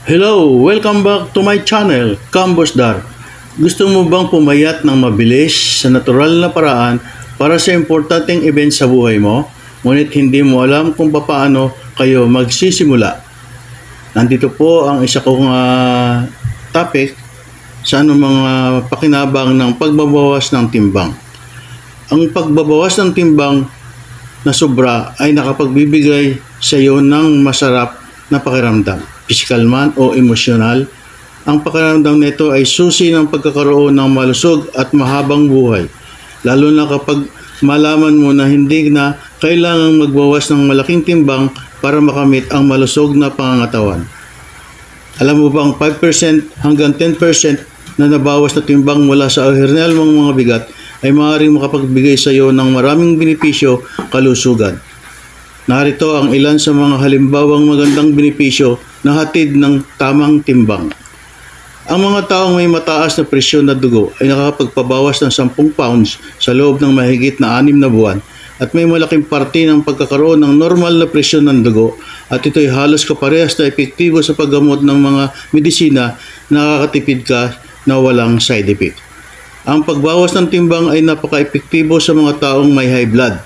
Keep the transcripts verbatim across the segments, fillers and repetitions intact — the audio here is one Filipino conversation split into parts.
Hello! Welcome back to my channel, Kambosdar. Gusto mo bang pumayat ng mabilis sa natural na paraan para sa importanteng event sa buhay mo, ngunit hindi mo alam kung paano kayo magsisimula? Nandito po ang isa kong uh, topic sa anumang uh, pakinabang ng pagbabawas ng timbang. Ang pagbabawas ng timbang na sobra ay nakapagbibigay sa iyo ng masarap na pakiramdam, physical man o emosyonal. Ang pakiramdam nito ay susi ng pagkakaroon ng malusog at mahabang buhay, lalo na kapag malaman mo na hindi na kailangang magbawas ng malaking timbang para makamit ang malusog na pangangatawan. Alam mo bang five percent hanggang ten percent na nabawas na timbang mula sa ohernel mong mga bigat ay maaaring makapagbigay sa iyo ng maraming benepisyo kalusugan. Narito ang ilan sa mga halimbawang magandang benepisyo na hatid ng tamang timbang. Ang mga taong may mataas na presyon na dugo ay nakakapagpabawas ng ten pounds sa loob ng mahigit na anim na buwan at may malaking parte ng pagkakaroon ng normal na presyon ng dugo, at ito ay halos kaparehas na epektibo sa paggamot ng mga medisina na nakakatipid ka na walang side effect. Ang pagbawas ng timbang ay napaka-epektibo sa mga taong may high blood,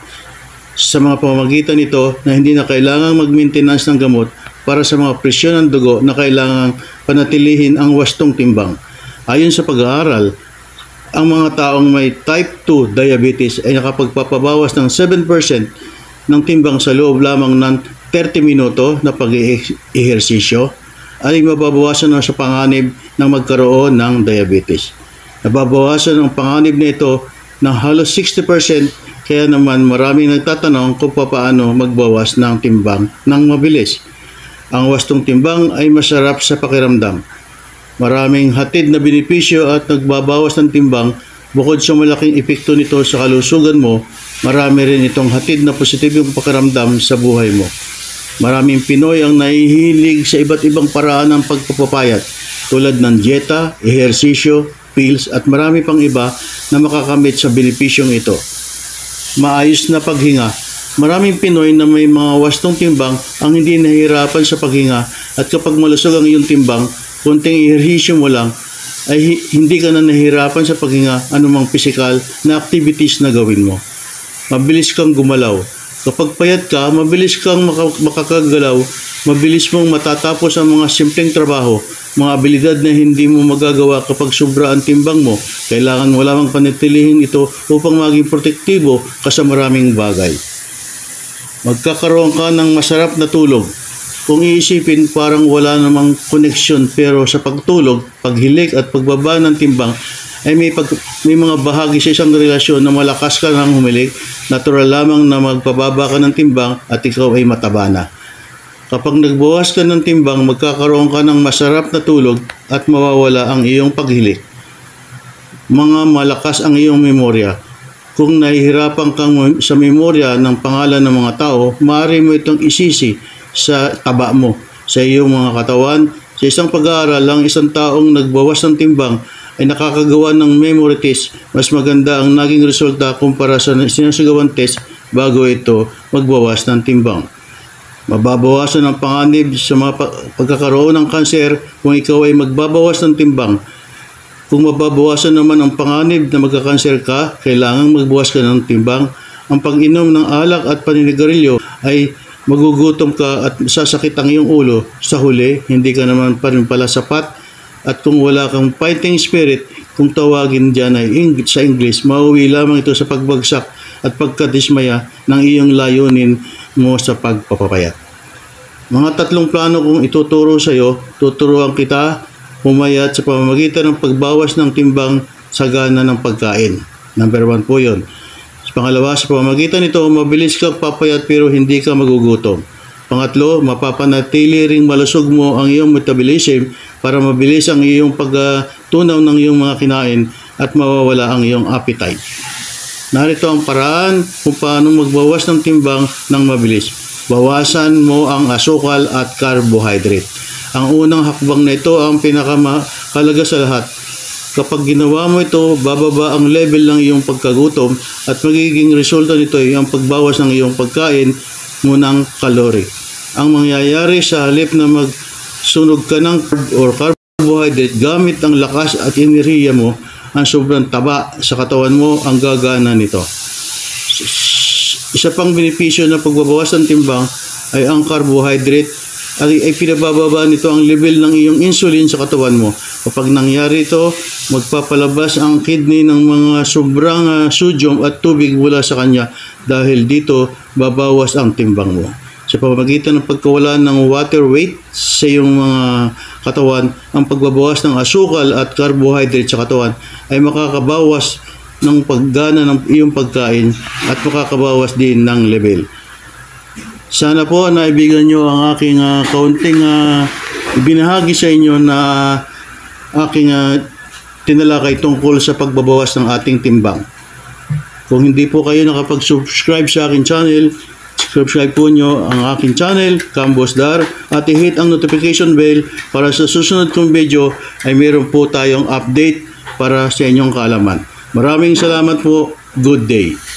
sa mga pamamagitan nito na hindi na kailangang mag-maintenance ng gamot para sa mga presyon ng dugo na kailangang panatilihin ang wastong timbang. Ayon sa pag-aaral, ang mga taong may type two diabetes ay nakapagpapabawas ng seven percent ng timbang sa loob lamang ng thirty minuto na pag-ehersisyo, ay mababawasan na sa panganib ng magkaroon ng diabetes. Nababawasan ang panganib nito ng halos sixty percent, kaya naman maraming nagtatanong kung paano magbawas ng timbang ng mabilis. Ang wastong timbang ay masarap sa pakiramdam. Maraming hatid na benepisyo at nagbabawas ng timbang. Bukod sa malaking epekto nito sa kalusugan mo, marami rin itong hatid na positibong pakiramdam sa buhay mo. Maraming Pinoy ang nahihilig sa iba't ibang paraan ng pagpapapayat, tulad ng dieta, ehersisyo, pills at marami pang iba na makakamit sa benepisyong ito. Maayos na paghinga. Maraming Pinoy na may mga wastong timbang ang hindi nahihirapan sa paghinga, at kapag malusog ang iyong timbang, kunting ehersisyo mo lang ay hindi ka na nahihirapan sa paghinga anumang pisikal na activities na gawin mo. Mabilis kang gumalaw. Kapag payat ka, mabilis kang makakagalaw, mabilis mong matatapos ang mga simpleng trabaho, mga abilidad na hindi mo magagawa kapag sobra ang timbang mo. Kailangan mo lamang panatilihin ito upang maging protektibo ka sa maraming bagay. Magkakaroon ka ng masarap na tulog. Kung iisipin, parang wala namang koneksyon, pero sa pagtulog, paghilik at pagbaba ng timbang ay may, pag, may mga bahagi sa isang relasyon na malakas ka ng humilik. Natural lamang na magpababa ka ng timbang at ikaw ay mataba na. Kapag nagbawas ka ng timbang, magkakaroon ka ng masarap na tulog at mawawala ang iyong paghilik. Mga malakas ang iyong memorya. Kung nahihirapan kang sa memorya ng pangalan ng mga tao, maaari mo itong isisi sa taba mo, sa iyong mga katawan. Sa isang pag-aaral, ang isang taong nagbawas ng timbang ay nakakagawa ng memory test. Mas maganda ang naging resulta kumpara sa sinasagawang test bago ito magbawas ng timbang. Mababawasan ang panganib sa mga pagkakaroon ng kanser kung ikaw ay magbabawas ng timbang. Kung mababawasan naman ang panganib na magkakanser ka, kailangang magbawas ka ng timbang. Ang pag-inom ng alak at paninigarilyo ay magugutom ka at sasakit ang iyong ulo. Sa huli, hindi ka naman pa rin pala sapat. At kung wala kang fighting spirit, kung tawagin dyan ay Eng- sa English, mauwi lamang ito sa pagbagsak at pagkadismaya ng iyong layunin mo sa pagpapapayat. Mga tatlong plano kung ituturo sa iyo, tuturuan kita pumayat sa pamamagitan ng pagbawas ng timbang sa gana ng pagkain. Number one po yun. Sa pangalawa, sa pamamagitan nito, mabilis kang papayat pero hindi ka magugutom. Pangatlo, mapapanatili ring malusog mo ang iyong metabolism para mabilis ang iyong pagtunaw ng iyong mga kinain at mawawala ang iyong appetite. Narito ang paraan kung paano magbawas ng timbang ng mabilis. Bawasan mo ang asukal at carbohydrate. Ang unang hakbang na ito ang pinakamahalaga sa lahat. Kapag ginawa mo ito, bababa ang level ng iyong pagkagutom at magiging resulta nito ay ang pagbawas ng iyong pagkain mo ng kalori. Ang mangyayari sa halip na mag sunog ka ng carb or carbohydrate gamit ang lakas at enerhiya mo, ang sobrang taba sa katawan mo ang gagana nito. Isa pang benepisyo ng pagbabawas ng timbang ay ang carbohydrate ay, ay pinabababa nito ang level ng iyong insulin sa katawan mo. Kapag nangyari ito, magpapalabas ang kidney ng mga sobrang uh, sodium at tubig mula sa kanya, dahil dito babawas ang timbang mo. Sa pamamagitan ng pagkawala ng water weight sa iyong mga katawan, ang pagbabawas ng asukal at carbohydrate sa katawan ay makakabawas ng paggana ng iyong pagkain at makakabawas din ng level. Sana po naibigan nyo ang aking uh, kaunting uh, ibinahagi sa inyo na aking uh, tinalakay tungkol sa pagbabawas ng ating timbang. Kung hindi po kayo nakapag-subscribe sa aking channel, subscribe po nyo ang aking channel, Cambosdar, at i-hit ang notification bell para sa susunod kong video ay meron po tayong update para sa inyong kaalaman. Maraming salamat po. Good day.